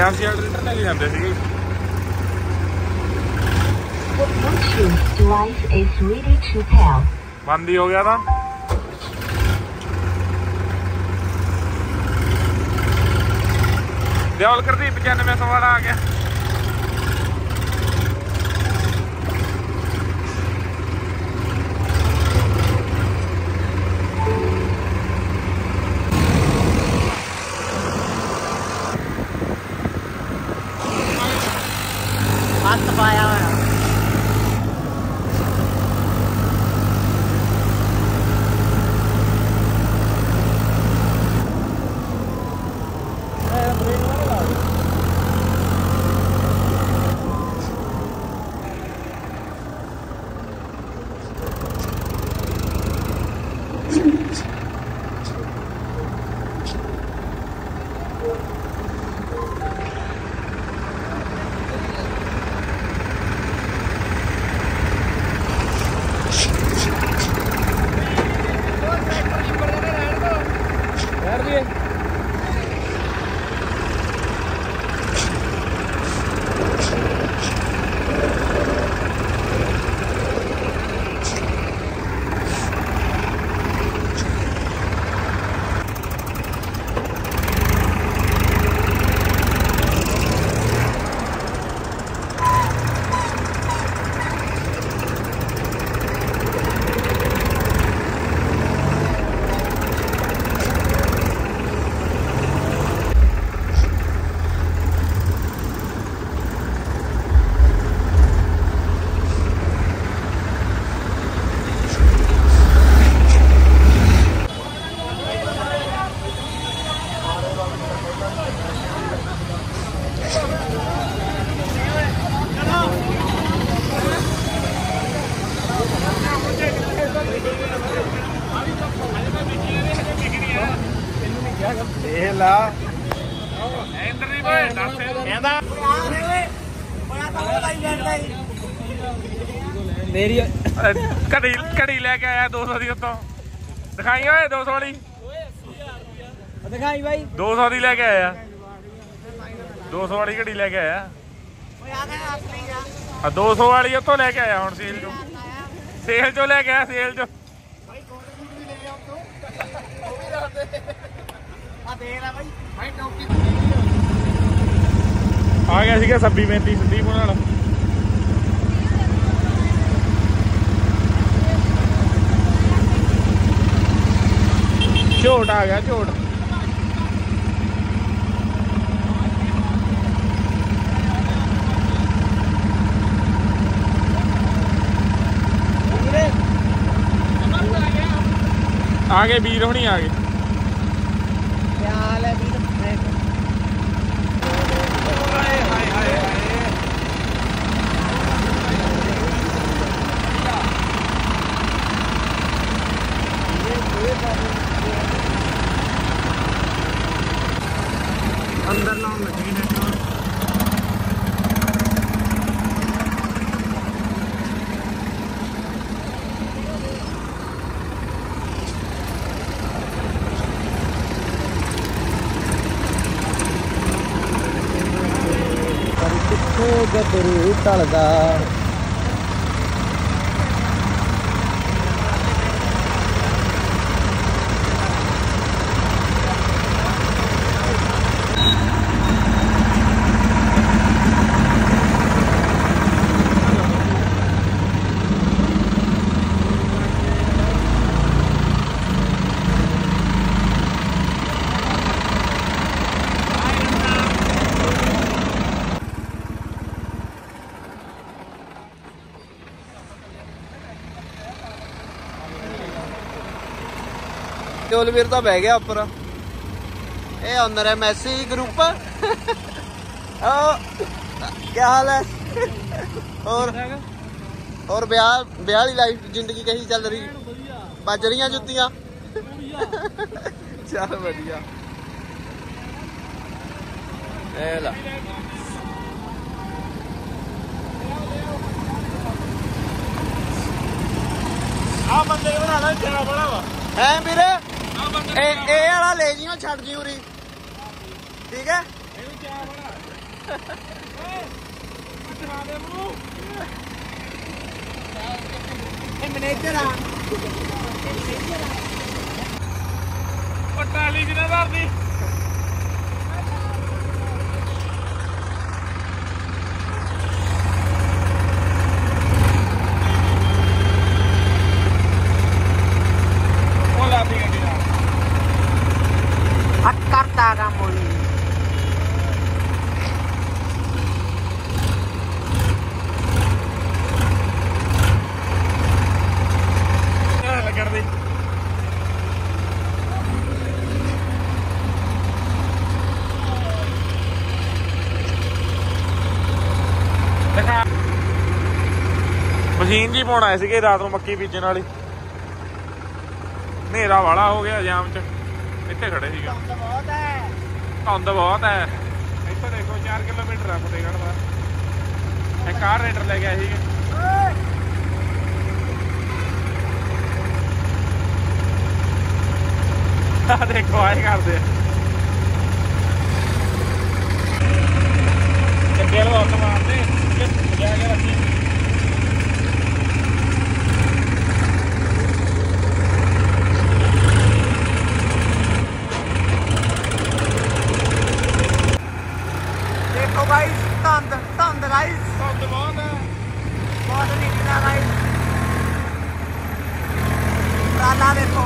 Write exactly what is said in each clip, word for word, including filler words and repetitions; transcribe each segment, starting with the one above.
ਦਸ ਹਜ਼ਾਰ ਲੀਟਰ ਲੈ ਕੇ ਜਾਂਦੇ ਸੀਗੇ। ਬੰਦ ਹੀ ਹੋ ਗਿਆ ਤਾਂ ਦਿਓਲ ਕਰਦੀ ਪਚਾਨਵੇਂ ਸੌ ਵਾਲਾ ਆ ਗਿਆ। ਹੱਥ ਪਾਇਆ ਹੋਇਆ ਦੇਖ ਲਾ ਇੰਦਰ ਨਹੀਂ ਓਏ ਦੱਸ ਕਹਿੰਦਾ ਮੇਰੀ ਘੜੀ ਘੜੀ ਲੈ ਕੇ ਆਇਆ ਦੋ ਸੌ ਦੀ ਉੱਤੋਂ ਦਿਖਾਈ ਓਏ ਦੋ ਸੌ ਵਾਲੀ ਦਿਖਾਈ ਬਾਈ ਦੋ ਸੌ ਦੀ ਲੈ ਕੇ ਆਇਆ ਦੋ ਸੌ ਵਾਲੀ ਘੜੀ ਲੈ ਕੇ ਆਇਆ ਆ ਦੋ ਸੌ ਵਾਲੀ ਉੱਥੋਂ ਲੈ ਕੇ ਆਇਆ ਹੁਣ ਸੇਲ ਚੋਂ ਸੇਲ ਚੋਂ ਲੈ ਕੇ ਆਇਆ ਸੇਲ ਚੋਂ ਆ ਗਿਆ ਸੀਗਾ ਛੱਬੀ ਪੈਂਤੀ ਸੰਦੀਪ ਉਹਨਾਂ ਨਾਲ ਝੋਟ ਆ ਗਿਆ ਝੋਟ ਆ ਗਏ ਵੀਰ ਹੁਣੀ ਆ ਗਏ क्या हाल है ਵੀਰ ਹਾਏ ਹਾਏ ਹਾਏ अंदर ना लगी ने गबरू टलदा वीर तो बह गया उपर ये अंदर है मैसी ग्रुप क्या हाल है और और ब्याह ब्याह वाली लाइफ जिंदगी कही चल रही बज रही जुत्तियां चल बढ़िया ला ਆ ਬੰਦੇ ਬਣਾਣਾ ਤੇਰਾ ਬੜਾ ਵਾ है वीरे ए वाला ले जियो छड़ जी उरी ठीक है। ਮੈਨੇਜਰ ਆ ਟਾਲੀ ਕਿਨੇ ਧਰਦੀ ਉਹ ਲਾਦੀ ਗੱਡੀ ਨਾਲ ਹੱਟ ਕਰਦਾ ਕੰਮ ਹੋਈ ਲੱਗਣ ਦੀ ਮਸ਼ੀਨ ਜੀ ਪਾਉਣ ਆਏ ਸੀਗੇ ਰਾਤ ਨੂੰ ਮੱਕੀ ਬੀਜਣ ਵਾਲੀ ਹਨੇਰਾ ਵਾਲਾ ਹੋ ਗਿਆ ਜਾਮ ਚ ਇੱਥੇ ਖੜੇ ਸੀਗੇ ਬਹੁਤ ਹੈ ਧੁੰਦ ਬਹੁਤ ਹੈ ਇੱਥੇ ਦੇਖੋ ਚਾਰ ਕਿਲੋਮੀਟਰ ਆ ਫਤਿਹਗੜ੍ਹ ਦਾ ਇੱਕ ਕਾਰ ਰੇਡਰ ਲੈ ਗਿਆ ਸੀਗੇ ਆ ਦੇਖੋ ਆਏ ਕਰਦੇ ਚੱਕੇ ਲੋ ਹੱਥ ਮਾਰਦੇ ਜਾ ਕੇ ਰੱਖੀ ਦੇਖੋ ਗਾਇਸ ਧੰਦ ਧੰਦ ਗਾਇਸ ਧੁੰਦ ਬਹੁਤ ਹੈ ਬਹੁਤ ਨਿਕਲਦਾ ਗਾਇਸ ਰਾਲਾ ਦੇਖੋ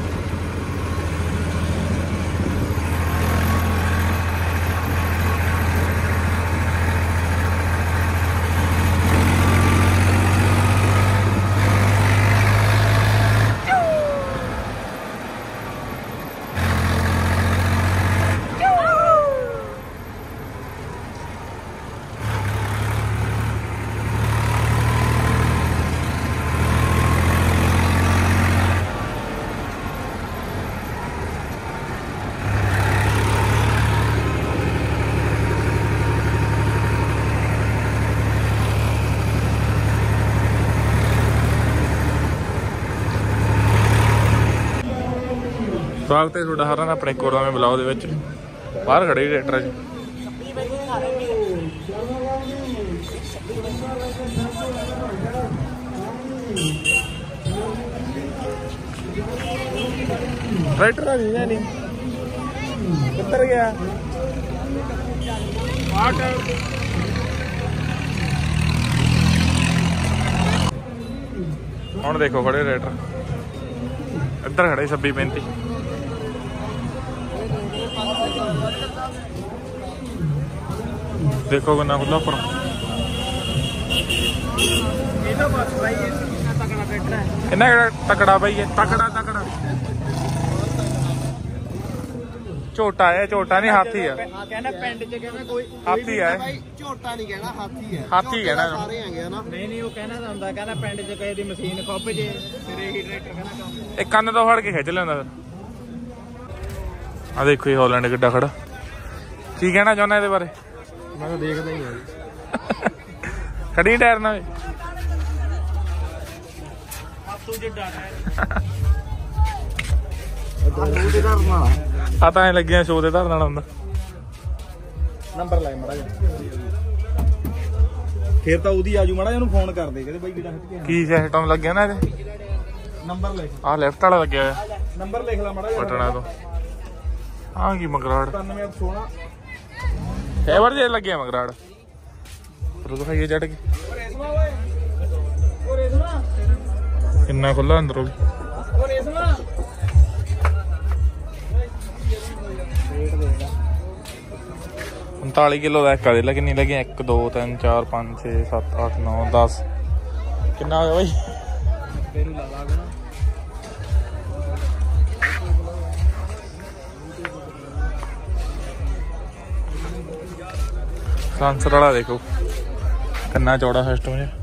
ਸਵਾਗਤ ਹੈ ਤੁਹਾਡਾ ਸਾਰਿਆਂ ਦਾ ਆਪਣੇ ਕੋਰਾਵੇਂ ਬਲੌਗ ਦੇ ਵਿੱਚ ਬਾਹਰ ਖੜੇ ਟਰੈਕਟਰ 'ਚ ਟਰੈਕਟਰ ਆ ਨਹੀਂ ਨਹੀਂ ਕਿੱਧਰ ਗਿਆ ਆਟ ਹੁਣ ਦੇਖੋ ਖੜੇ ਟਰੈਕਟਰ ਇੱਧਰ ਖੜੇ ਛੱਬੀ ਪੈਂਤੀ ਦੇਖੋ ਕਿੰਨਾ ਖੁੱਲਾ ਉੱਪਰ ਇਹ ਤਾਂ ਬਸ ਭਾਈ ਇਹ ਤਕੜਾ ਟਰੈਕਟਰ ਹੈ ਇਹਨਾਂ ਕਿਹੜਾ ਤਕੜਾ ਬਾਈ ਹੈ ਤਕੜਾ ਤਕੜਾ ਝੋਟਾ ਹੈ ਝੋਟਾ ਨਹੀਂ ਹਾਥੀ ਆ ਕਹਿੰਦਾ ਪਿੰਡ 'ਚ ਕਹਿੰਦਾ ਕੋਈ ਹਾਥੀ ਹੈ ਭਾਈ ਝੋਟਾ ਨਹੀਂ ਕਹਿਣਾ ਹਾਥੀ ਹੈ ਹਾਥੀ ਕਹਿਣਾ ਸਾਰੇ ਹੈਗੇ ਨਾ ਨਹੀਂ ਨਹੀਂ ਉਹ ਕਹਿਣਾ ਤਾਂ ਹੁੰਦਾ ਕਹਿੰਦਾ ਪਿੰਡ 'ਚ ਕਿਸੇ ਦੀ ਮਸ਼ੀਨ ਖੁੱਭ ਜੇ ਫਿਰ ਇਹੀ ਟਰੈਕਟਰ ਕਹਿੰਦਾ ਕੰਮ ਇਹ ਕੰਨ ਤੋਂ ਫੜ ਕੇ ਖਿੱਚ ਲੈਂਦਾ ਫਿਰ ਆ ਦੇਖੋ ਇਹ ਹਾਲੈਂਡ ਕਿੱਡਾ ਖੜਾ ਕੀ ਕਹਿਣਾ ਚਾਹੁੰਦਾ ਇਹਦੇ ਬਾਰੇ ਮੈਂ ਤਾਂ ਦੇਖਦਾ ਹੀ ਹਾਂ ਖੜੀ ਟਾਇਰ ਨਾਲ ਤੂੰ ਜਿੱਡਾ ਟਾਇਰ ਉਹਦੇ ਘਰ ਨਾਲ ਆ ਤਾਂ ਐ ਲੱਗਿਆ ਸ਼ੋਅ ਦੇ ਧਰਨ ਨਾਲ ਹੁੰਦਾ ਨੰਬਰ ਲੈ ਮੜਾ ਜਾ ਫੇਰ ਤਾਂ ਉਹਦੀ ਆਜੂ ਮੜਾ ਇਹਨੂੰ ਫੋਨ ਕਰ ਦੇ ਕਹਿੰਦੇ ਬਾਈ ਕਿਹੜਾ ਹਟ ਗਿਆ ਕੀ ਸਿਸਟਮ ਲੱਗਿਆ ਨਾ ਇਹਦੇ ਨੰਬਰ ਲਿਖ ਆ ਲੈਫਟ ਵਾਲਾ ਲੱਗਿਆ ਹੋਇਆ ਨੰਬਰ ਲਿਖ ਲੈ ਮੜਾ ਜਾ ਬਟਣਾ ਤੋਂ ਆ ਕੀ ਮਗਰਾੜ ਸਤਾਨਵੇਂ ਸੋਲਾਂ ਫੇਵਰ ਜੇ ਲੱਗਿਆ ਮਗਰਾੜ ਪਰ ਦਿਖਾਈਏ ਚੜ ਕੇ ਕਿੰਨਾ ਖੁੱਲਾ ਅੰਦਰੋਂ ਉਨਤਾਲੀ ਕਿਲੋ ਦਾ ਇੱਕ ਆ ਦੇ ਲਾ ਕਿੰਨੀ ਲੱਗੀ ਇੱਕ ਦੋ ਤਿੰਨ ਚਾਰ ਪੰਜ ਛੇ ਸੱਤ ਅੱਠ ਨੌ ਦਸ ਕਿੰਨਾ ਹੋ ਗਿਆ ਬਾਈ ਤੈਨੂੰ ਲਾ ਲਾ ਸਾਂਸਰ ਵਾਲਾ ਦੇਖੋ ਕਿੰਨਾ ਚੌੜਾ ਸਿਸਟਮ ਹੈ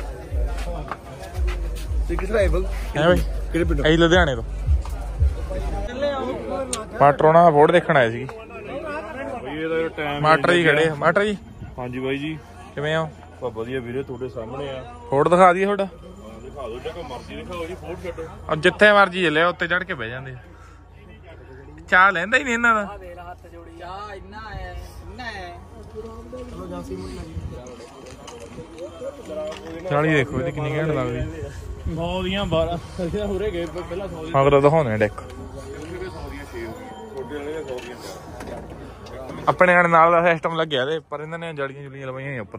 ਤੇ ਕਿਸ ਰਾਈਵਲ ਹੈ ਬਾਈ ਕਿਹੜੇ ਪਿੰਡ ਅਸੀਂ ਲੁਧਿਆਣੇ ਤੋਂ ਮਾਟਰੋਨਾ ਫੋੜ ਦੇਖਣ ਆਏ ਸੀ ਮਾਟਰ ਜੀ ਖੜੇ ਮਾਟਰ ਜੀ ਹਾਂਜੀ ਬਾਈ ਜੀ ਕਿਵੇਂ ਆ ਬਾ ਵਧੀਆ ਵੀਰੇ ਤੁਹਾਡੇ ਸਾਹਮਣੇ ਆ ਫੋੜ ਦਿਖਾ ਦਈਏ ਤੁਹਾਡਾ ਦਿਖਾ ਦਿਓ ਜੇ ਮਰਜ਼ੀ ਦਿਖਾਓ ਜੀ ਫੋਟ ਛੱਡੋ ਜਿੱਥੇ ਮਰਜੀ ਚੱਲਿਆ ਉੱਤੇ ਚੜ ਕੇ ਬਹਿ ਜਾਂਦੇ ਚਾਹ ਲੈਂਦਾ ਹੀ ਨਹੀਂ ਇਹਨਾਂ ਦਾ ਚਾਲੀ ਦੇਖੋ ਇਹਦੀ ਕਿੰਨੀ ਘੈਂਟ ਲੱਗਦੀ। ਸੌ ਦੀਆਂ ਬਾਰਾਂ ਹੁਰੇ ਗਏ ਪਹਿਲਾਂ ਸੌ ਦੀਆਂ ਮਗਰ ਦਿਖਾਉਣੇ ਡੈਕ ਛੋਟੇ ਵਾਲੇ ਸੌ ਦੀਆਂ ਆਪਣੇ ਨਾਲ ਦਾ ਸਿਸਟਮ ਲੱਗਿਆ ਤੇ ਪਰ ਇਹਨਾਂ ਨੇ ਜੜੀਆਂ ਜੁਲੀਆਂ ਲਵਾਈਆਂ ਉੱਪਰ।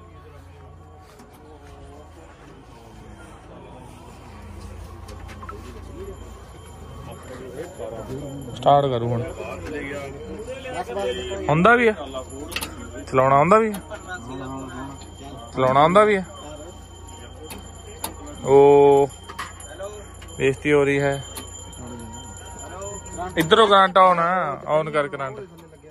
ਸਟਾਰਟ ਕਰੂ ਹੁਣ। ਹੁੰਦਾ ਵੀ ਆ ਚਲਾਉਣਾ, ਆਉਂਦਾ ਵੀ ਚਲਾਉਣਾ ਆਉਂਦਾ ਵੀ ਹੈ। ਉਹ ਬੇਇੱਜ਼ਤੀ ਹੋ ਰਹੀ ਹੈ। इधरों करंट ऑन है, ऑन कर करंट।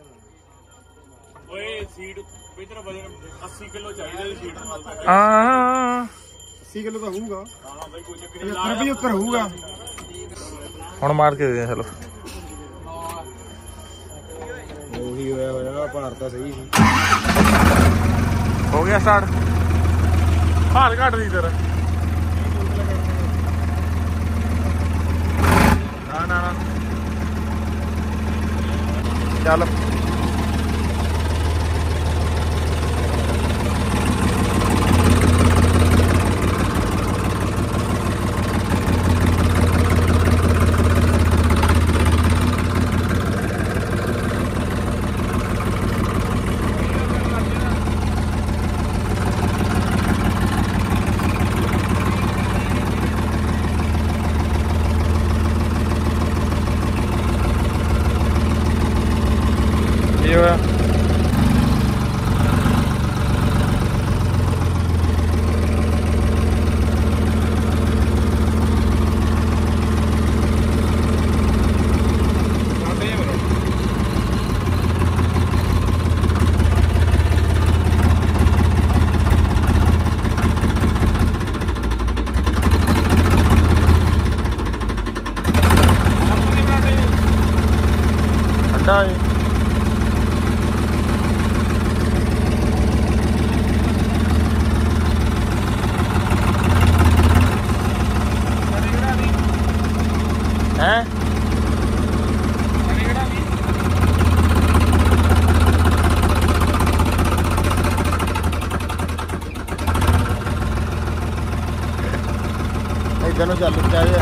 ओए सीट इधर वजन अस्सी किलो चाहिए सीट। हां अस्सी किलो तो होगा। हां भाई कोई चक्कर नहीं, पचहत्तर होगा। ਹੁਣ ਮਾਰ ਕੇ ਦੇ ਚਲੋ। ਉਹੀ ਹੋਇਆ ਹੋਇਆ ਭਾਰ ਤਾਂ ਸਹੀ ਸੀ। ਹੋ ਗਿਆ ਸਟਾਰਟ। ਭਾਰ ਘੱਟ ਦੀ ਤੇਰਾ। ਨਾ ਨਾ ਨਾ ਚੱਲ। ਕੀ ਹੋਇਆ? ਠੰਡਾ ਹੈ। हैं इधर नु चल चाहिए।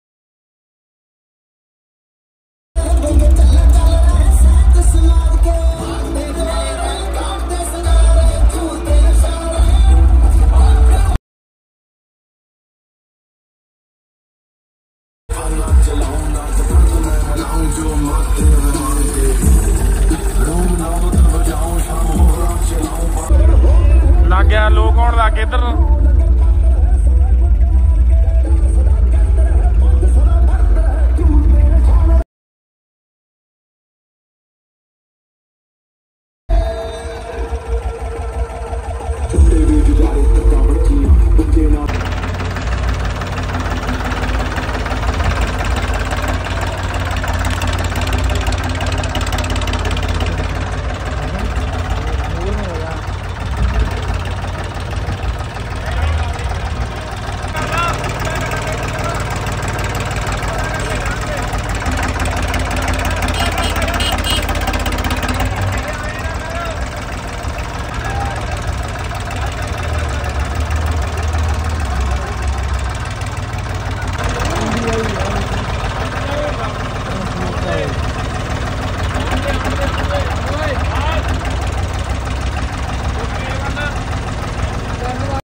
Get